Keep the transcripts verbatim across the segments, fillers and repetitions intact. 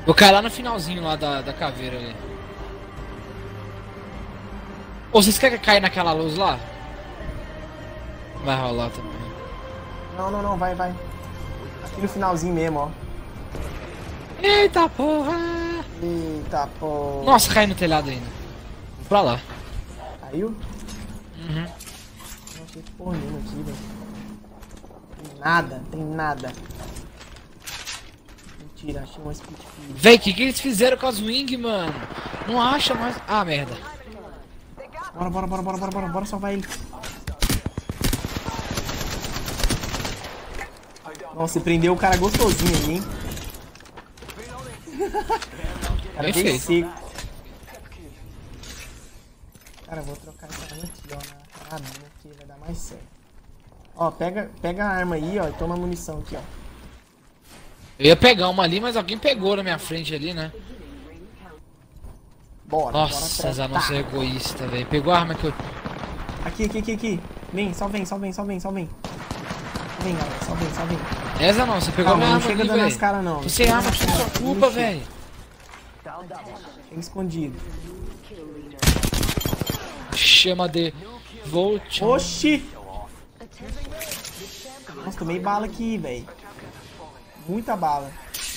Vou cair lá no finalzinho lá da, da caveira ali. Ou vocês querem cair naquela luz lá? Vai rolar também. Não, não, não, vai, vai. Aqui no finalzinho mesmo, ó. Eita porra! Eita porra. Nossa, cai no telhado ainda. Vou pra lá. Caiu? Uhum. Não achei porra nenhuma aqui, velho. Tem nada, tem nada. Mentira, achei uma speed feed. Véi, o que, que eles fizeram com as wing, mano? Não acha mais. Ah, merda. Bora, bora, bora, bora, bora, bora, bora salvar ele. Nossa, você prendeu o cara gostosinho aí, hein? Cara, bem Perfeito. seco. Cara, eu vou trocar essa arma aqui, ó, na carabina, que vai dar mais certo. Ó, pega, pega a arma aí, ó, e toma a munição aqui, ó. Eu ia pegar uma ali, mas alguém pegou na minha frente ali, né? Bora, Nossa, bora Zé, não ser egoísta, velho. Pegou a arma que eu. Aqui, aqui, aqui, aqui. Vem, só vem, só vem, só vem, só vem. Vem, galera, só vem, só vem. Essa não, você pegou a Calma, minha não arma chega ali, dando nas velho. caras, não. Tô sem arma, tudo sua culpa, velho. Chega escondido. Chama de Volt. Oxi! Nossa, tomei bala aqui, velho. Muita bala.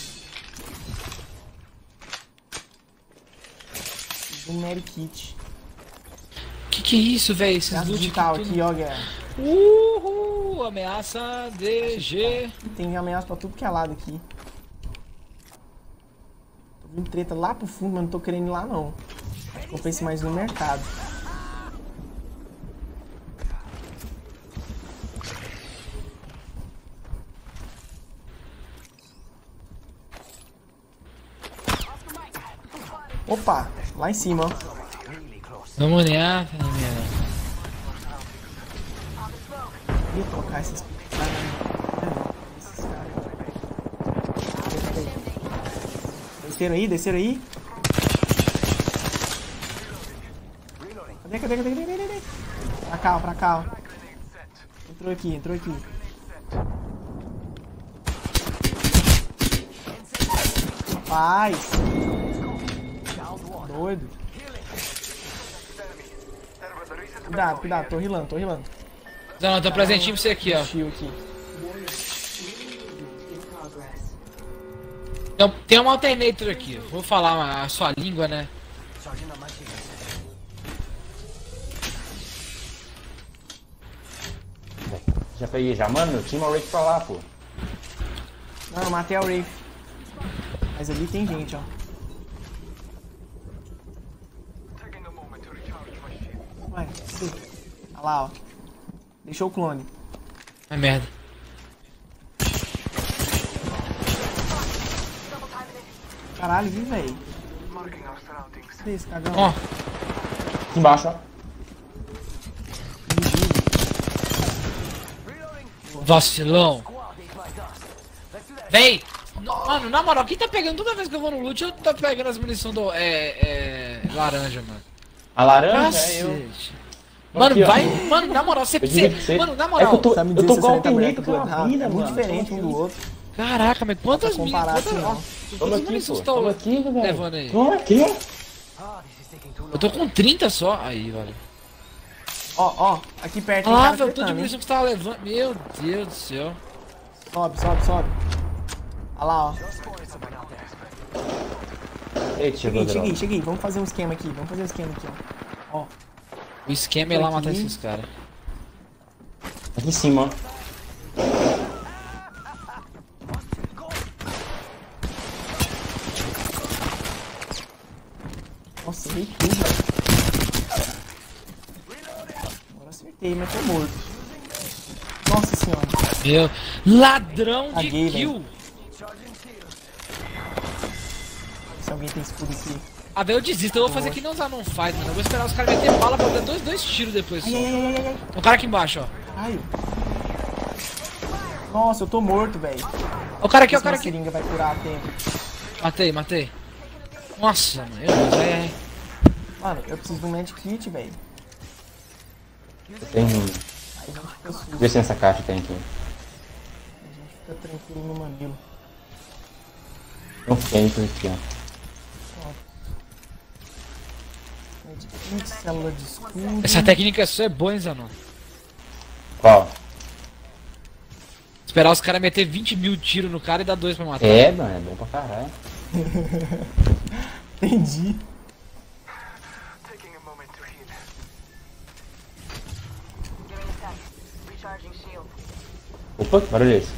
Um Mary Kit. Que que é isso, velho? Esses Gás loot digital tudo... aqui, ó, guerra. Uhul! Ameaça D G. Tem ameaça pra tudo que é lado aqui. Tô vindo treta lá pro fundo, mas não tô querendo ir lá, não. Vou pensar mais no mercado. Opa, lá em cima, ó. Vamos olhar, minha. Ia trocar esses caras. Esses caras. Desceram aí, desceram aí. Cadê, cadê, cadê, cadê, cadê? Pra cá, ó, pra cá, ó. Entrou aqui, entrou aqui. Rapaz. Doido. Cuidado, cuidado, tô rilando, tô rilando. Não, tô presentinho pra você aqui, ó. Shield aqui. Então, tem um alternator aqui. Vou falar a sua língua, né? Já peguei já, mano, tinha uma Wraith pra lá, pô. Não, eu matei a Wraith. Mas ali tem gente, ó. Ué, sim. Olha lá, ó. Deixou o clone. É merda. Caralho, vi, velho. Cadê esse cagão? Ó, Aqui embaixo, ó. vacilão. Véi! No- Mano, na moral, quem tá pegando toda vez que eu vou no loot, eu tô pegando as munições do. É. É. Laranja, mano. A laranja é eu. Cacete. Mano, Aqui, ó. vai. Mano, na moral, você. Eu devia você ser- mano, na É que moral. eu tô, Sabe eu dizer tô se com você tá alternate branco com do a errado? vida, É muito mano. diferente Toma um do aqui. outro. Caraca, mas quantas Pra minas. comparar Quantas, assim, ó, não. Toma quantas aqui, munições pô. estão Toma aqui, velho. levando aí? Toma aqui, ó. Eu tô com trinta só. Aí, valeu. Ó, ó. Aqui perto Olha tem lá, cara velho, o tanto de tretando, hein? munição que você tava levando. Meu Deus do céu. Sobe, sobe, sobe. Olha lá, ó. Eita, chegou, Cheguei, cheguei, droga. cheguei. Vamos fazer um esquema aqui. Vamos fazer um esquema aqui, ó. Ó. O esquema é lá Aqui. matar esses caras. Aqui em cima, ó. Nossa, errei tudo, velho. Agora acertei, mas tô morto. Nossa senhora. Meu. Ladrão de Caguei, kill. Se alguém tem escudo aqui. Ah, velho, eu desisto. Eu vou fazer que não usar non fight, mano. Eu vou esperar os caras meter bala pra dar dois, dois tiros depois só. Ai, ai, ai, ai, ai. O cara aqui embaixo, ó. Ai. Nossa, eu tô morto, velho. O cara aqui, o Essa cara aqui. seringa vai curar a tempo. Matei, matei. Nossa, mano. Meu Deus, é, é. Mano, eu preciso de um med kit, velho. Eu tenho. Aí a gente fica sujo. Vê se nessa caixa tem aqui. A gente fica tranquilo no mamilo. Não tem aqui, ó. Medkit, célula de escudo. Essa técnica sua é boa, hein, Zanon? Qual? Esperar os caras meter vinte mil tiros no cara e dar dois pra matar. É, mano, é bom pra caralho. Entendi. Opa, que barulho é esse?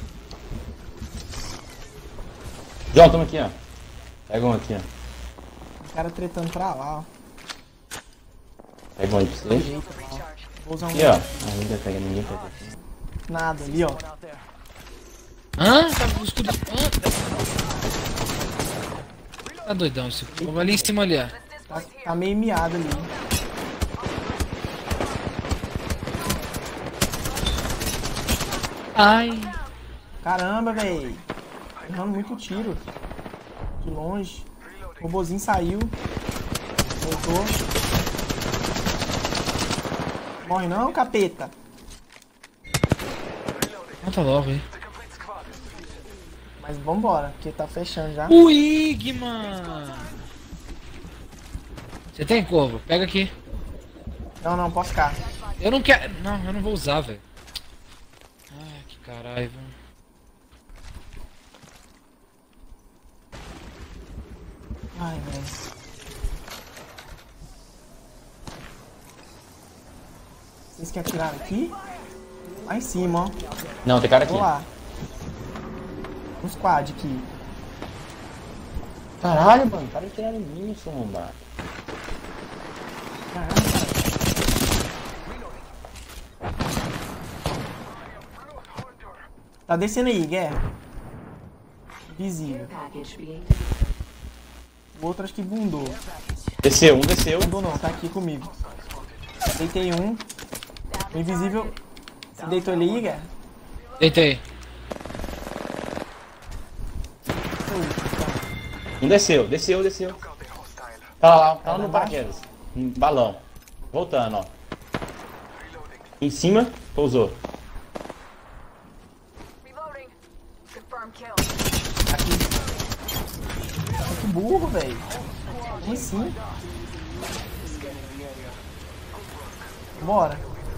João, toma aqui, ó. Pega um aqui, ó. O cara tretando pra lá, ó. Pega um aí pra você. Direita, lá, ó. Vou usar um. Aqui, ó. Ah, ninguém pega, ninguém pega. Nada ali, ó. Hã? Tá com o escudo. Hã? Tá doidão esse povo. Ali em cima ali, ó. Tá, tá meio miado ali. Ai. Caramba, véi. Errando muito tiro. De longe. O robozinho saiu. Voltou. Morre não, capeta. Mata logo aí. Mas vambora, porque tá fechando já. O Igman! Você tem, Corvo? Pega aqui. Não, não, posso ficar. Eu não quero. Não, eu não vou usar, velho. Ai, que caralho, velho. Ai, velho. Vocês querem atirar aqui? Lá em cima, ó. Não, tem cara aqui. Vou lá. Um squad aqui. Caralho, mano, para de tirar em mim, seu arrombado. Caramba. Tá descendo aí, guerra. Visível. O outro acho que bundou. Desceu, um desceu. Bundou não, tá aqui comigo. Deitei um. O invisível. Você deitou ele aí, guerra? Deitei. Um desceu, desceu, desceu. Tá lá, tá lá Tá no embaixo? paraquedas. Um balão. Voltando, ó. Em cima, pousou. Aqui. Que burro, velho. Como assim? Bora.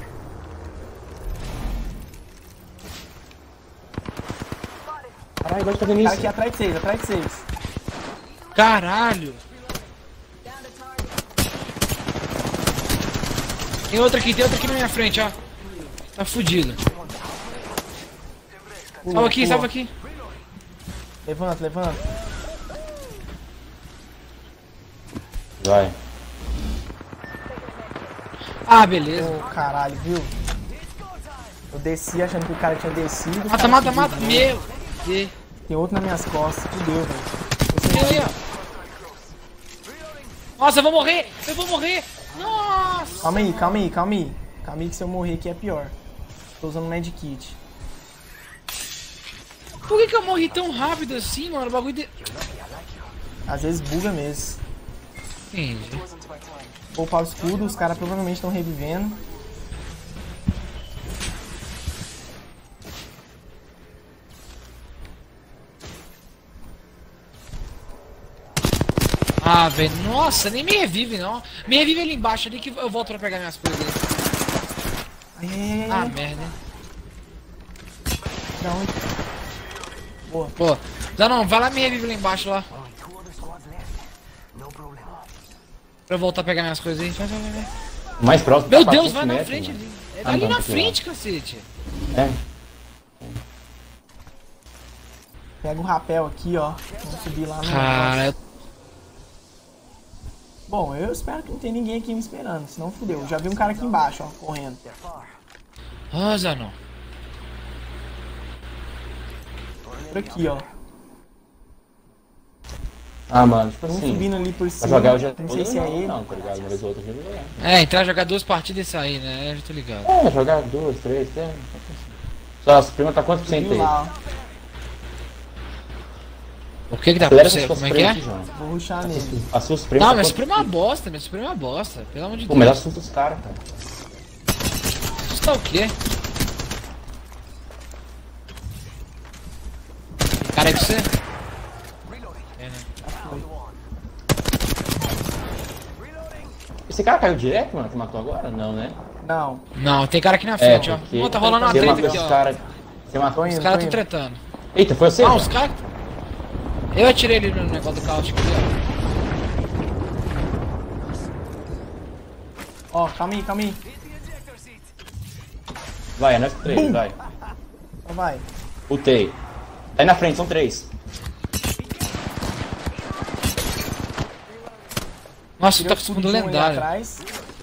Caralho, vai fazer Cara isso. aqui atrás de vocês, atrás de vocês. Caralho! Tem outra aqui, tem outra aqui na minha frente, ó. Tá fudido. Pulou, Salva aqui, pulou. salva aqui. Levanta, levanta. Vai. Ah, beleza. Ô, caralho, viu? Eu desci achando que o cara tinha descido. o Mata, cara mata, subiu mata. de novo. Meu Deus. Tem outro nas minhas costas. Fudeu, velho. Tem aí, ó. Nossa, eu vou morrer! Eu vou morrer! Nossa! Calma aí, calma aí, calma aí. Calma aí que se eu morrer aqui é pior. Tô usando medkit. Por que, que eu morri tão rápido assim, mano? O bagulho de... Às vezes buga mesmo. Entendi. Vou upar o escudo, os caras provavelmente estão revivendo. Ah, velho, nossa, nem me revive, não. Me revive ali embaixo, ali que eu volto pra pegar minhas coisas. É, Ah, merda. da onde? Boa. Pô, não, não, vai lá me revive lá embaixo, lá. Pra eu voltar a pegar minhas coisas aí. Vai, vai, vai, vai. Mais próximo. Meu tá Deus, quatrocentos vai na metros, frente mano. ali. É Ah, ali não, na tem que ir frente, cacete. É. Pega o rapel aqui, ó. Vamos subir lá no... Cara, eu... Bom, eu espero que não tenha ninguém aqui me esperando, senão fudeu. Já vi um cara aqui embaixo, ó, correndo. Ah, Zanon. Por aqui, ó. Ah, mano, tipo Um assim. subindo ali por Pra cima. jogar eu já Não sei se é ele. Não, tá ligado? Uma vez ou outra eu já vou jogar. É, entrar, jogar duas partidas e sair, né? Eu já tô ligado. É, jogar duas, três, até. Só a prima tá quantos por cento Viu aí? lá, ó. O que que dá pra Acelera você? com suas Como é que é? frentes, João. Vou rushar nele. A sua Suprema Não, tá minha quantos Suprema é uma por cento? bosta, minha Suprema é uma bosta. Pelo amor de Pô, mas Deus. assusta os caras, cara. Isso tá o quê? Cara, é que você? É, né? Esse cara caiu direto, mano, que matou agora? Não, né? Não. Não, tem cara aqui na frente, ó. porque Pô, tá rolando uma você treta matou aqui, esses ó. caras. Você matou Tô Os indo, caras tô tão indo. tretando. Eita, foi você? Ah, mano? os caras... Eu atirei ele no negócio do cáustico ali, ó. Ó, calma aí, calma aí. Vai, é nós três, Bum. vai. Então vai. Ultei. Tá aí na frente, são três. Nossa, Tirei tá o com segundo escudo de um ali lendário. atrás.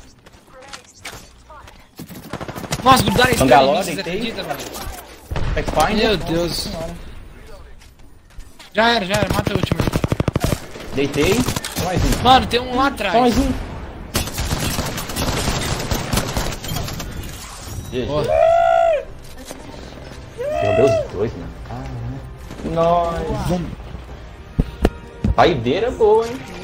Nossa, grudaram esse Bangalore, cara em mim, vocês deitei. acreditam, velho? Pathfinder. Meu Deus. Senhora. Já era, já era, mata o último aí. Deitei. Só mais um. Mano, tem um lá Só atrás. mais um. G G. Boa. Derrubei os dois, mano. Nossa. Paideira boa, hein?